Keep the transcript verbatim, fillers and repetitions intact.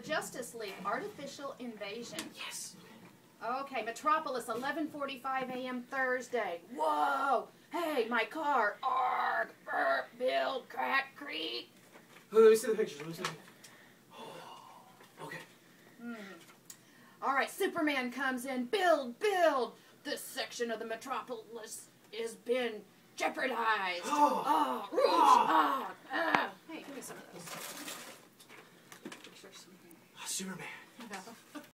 Justice League, artificial invasion. Yes. Okay, Metropolis, eleven forty-five a m Thursday. Whoa! Hey, my car. Arg, burp, build, crack, creak. Let me see the pictures. Let me see the pictures. Okay. Hmm. All right, Superman comes in. Build, build. This section of the Metropolis has been jeopardized. Oh. Oh, roofs. Oh. Ah. Hey, give me some of those. Pictures. Superman.